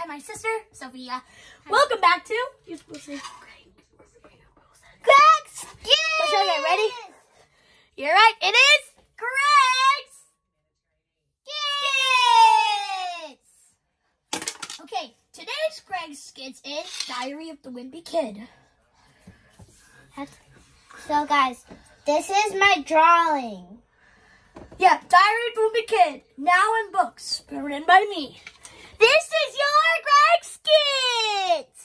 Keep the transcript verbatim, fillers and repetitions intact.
my sister, Sophia. Hi. Welcome back to... You're supposed to say Gregskis! Let's show you. Ready? You're right. It is Gregskis! Okay, today's Gregskis is Diary of the Wimpy Kid. So, guys, this is my drawing. Yeah, Diary of the Wimpy Kid. Now in books. Written by me. This is your Gregskis!